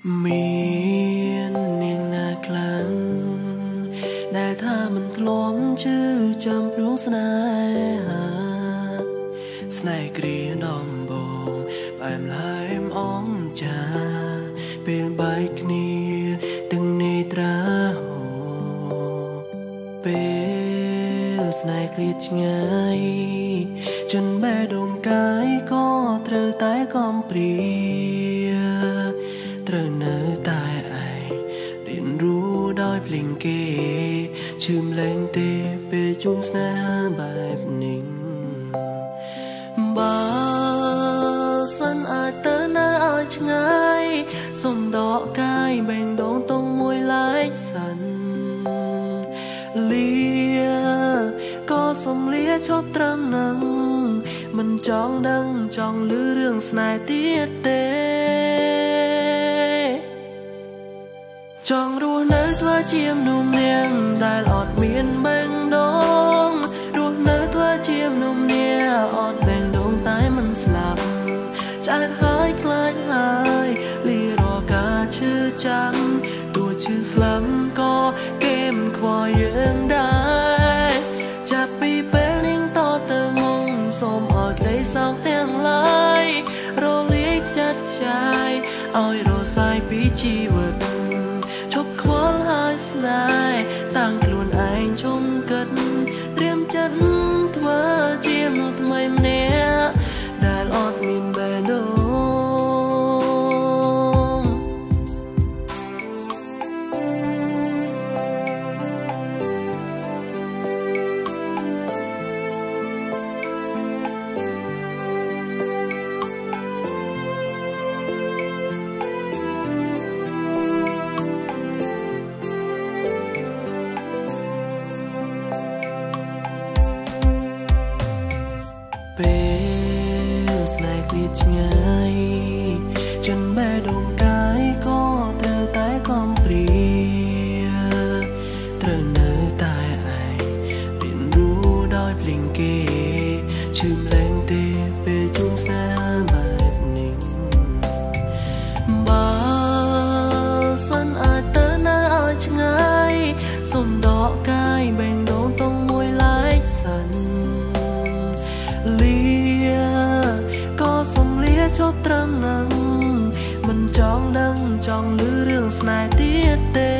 មាននាងណាខ្លាំងដែលថាមិនធ្លាប់ជឿចាំព្រោះស្នេហាស្នេហ៍គ្រាដំបូងផ្អែមល្ហែមអមចាពេលបែកគ្នាទាំងនេត្រាហូពេលស្នេហ៍ឃ្លាតឆ្ងាយចិនបេះដូងកាយក៏ត្រូវតែកំព្រាត្រូវនៅតែឯងរៀនรู้ដោយភ្លេងគេឈឺម្លែងទេពេលជួបស្នេហាបែបនេះបើសិនអាចទៅនៅឲ្យឆ្ងាយសុំដកកាយបេះដូងតង់មួយឡែកសិនលាក៏សុំលាឈប់ត្រឹមនឹងមិនចង់ដឹងចង់ឮរឿងស្នេហ៍ទៀតទេចង់រស់នៅធ្វើជាមនុស្សនាងដែលអត់មានបេះដូងរស់នៅធ្វើជាមនុស្សនាងអត់បេះដូងតែមិនស្លាប់ចាស់ហើយខ្លាចហើយលីរកាឈឺចាំទោះឈឺស្លាប់ក៏គេមិនខ្វល់យើងដែរចាប់ពីពេលនាងតទៅមុខសូមឲ្យក្តីសោកទាំងឡាយរលាយចិត្តខ្ចាយឲ្យរសាយពីជីវិតឈប់ខ្វល់ហើយស្នេហ៍តាំងខ្លួនឯងជុំគិតត្រៀមចិត្តធ្វើជាមនុស្សថ្មីម្នាក់ដែលអត់មានបេះដូងពេលស្នេហ៍ឃ្លាតឆ្ងាយចិនបេះដូងកាយក៏ត្រូវតែកំព្រាត្រូវនៅតែឯងរៀនรู้ដោយភ្លេងគេឈឺម្លែងទេពេលជួបស្នេហាបែបនេះបើសិនអាចទៅនៅឲ្យឆ្ងាយសុំដកកាយបេះដូងតង់មួយឡែកសិនលាក៏សុំលាឈប់ត្រឹមនឹងមិនចង់ដឹងចង់ឮរឿងស្នេហ៍ទៀតទេ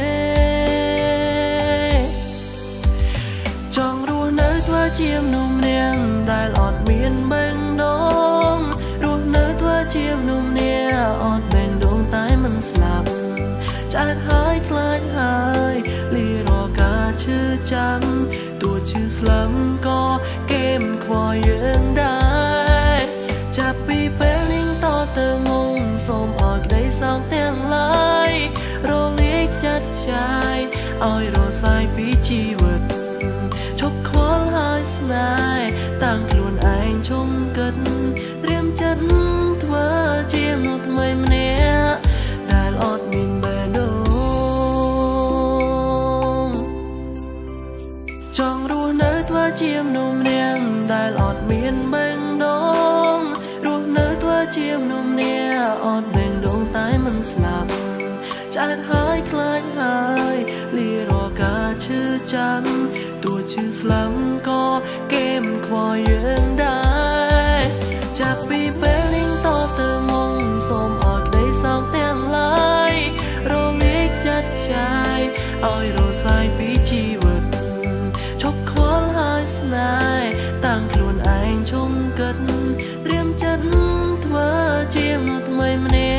ចង់រស់នៅធ្វើជាមនុស្សម្នាក់ដែលអត់មានបេះដូងរស់នៅធ្វើជាមនុស្សម្នាក់អត់បេះដូងតែមិនស្លាប់ចាស់ហើយខ្លាចហើយលីរកាឈឺចាំទោះឈឺស្លាប់ក៏គេមិនខ្វល់យើងដែរចាប់ពីពេលនាងតទៅមុខសូមឲ្យក្តីសោកទាំងឡាយរលាយចិត្តខ្ចាយឲ្យរសាយពីជីវិតឈប់ខ្វល់ហើយស្នេហ៍តាំងខ្លួនឯងជុំគិតត្រៀមចិត្តធ្វើជាមនុស្សថ្មីម្នាក់ដែលអត់មានបេះដូងចង់រស់នៅធ្វើជាមនុស្សម្នាក់ដែលអត់មានបេះដូងរស់នៅធ្វើជាមនុស្សម្នាក់អត់បេះដូងតែមិនស្លាប់ចាស់ហើយខ្លាចហើយលីរកាឈឺចាំទោះឈឺស្លាប់ក៏គេមិនខ្វល់យើងដែរចាប់ពីពេលនាងតទៅមុខសូមឲ្យក្តីសោកទាំងឡាយរលាយចិត្តខ្ចាយឲ្យរសាយពីជីវិតឈប់ខ្វល់ហើយស្នេហ៍តាំងខ្លួនឯងជុំគិតត្រៀមចិត្តធ្វើជាមនុស្សថ្មីម្នាក់